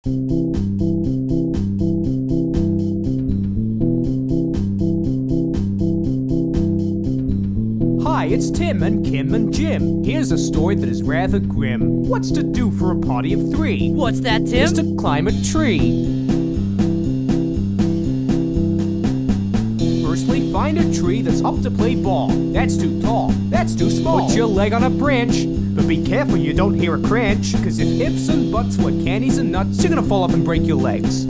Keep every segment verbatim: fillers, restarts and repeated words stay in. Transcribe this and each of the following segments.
Hi, it's Tim and Kim and Jim. Here's a story that is rather grim. What's to do for a party of three? What's that, Tim? Is to climb a tree. Firstly, find a tree that's up to play ball. That's too tall. That's too small. Put your leg on a branch. But be careful you don't hear a crunch. Cause if hips and butts were candies and nuts, you're gonna fall off and break your legs.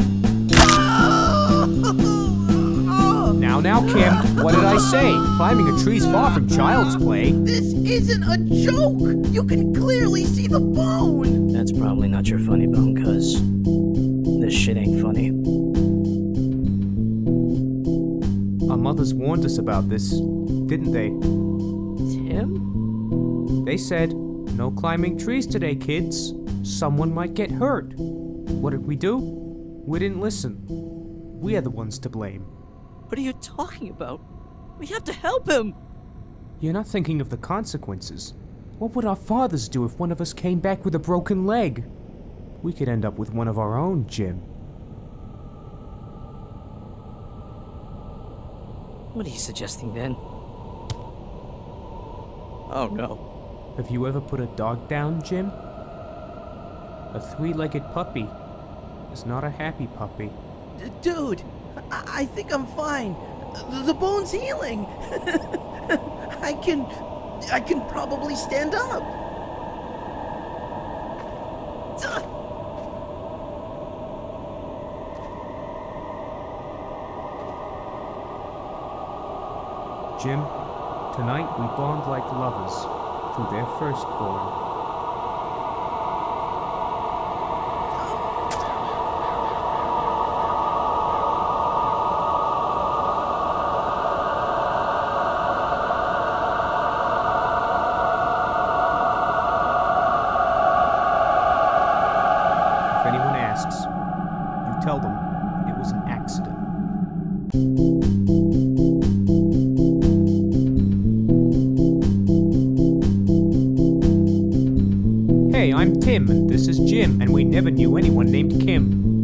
Now, now, Kim, what did I say? Climbing a tree's far from child's play. This isn't a joke! You can clearly see the bone! That's probably not your funny bone, cuz this shit ain't funny. Our mothers warned us about this, didn't they? Tim? They said, no climbing trees today, kids. Someone might get hurt. What did we do? We didn't listen. We are the ones to blame. What are you talking about? We have to help him! You're not thinking of the consequences. What would our fathers do if one of us came back with a broken leg? We could end up with one of our own, Jim. What are you suggesting then? Oh no. Have you ever put a dog down, Jim? A three-legged puppy is not a happy puppy. D- dude, I-, I think I'm fine. The, the bone's healing. I can... I can probably stand up. Jim, tonight we bond like lovers through their firstborn. If anyone asks, you tell them it was an accident. Hey, I'm Tim, and this is Jim, and we never knew anyone named Kim.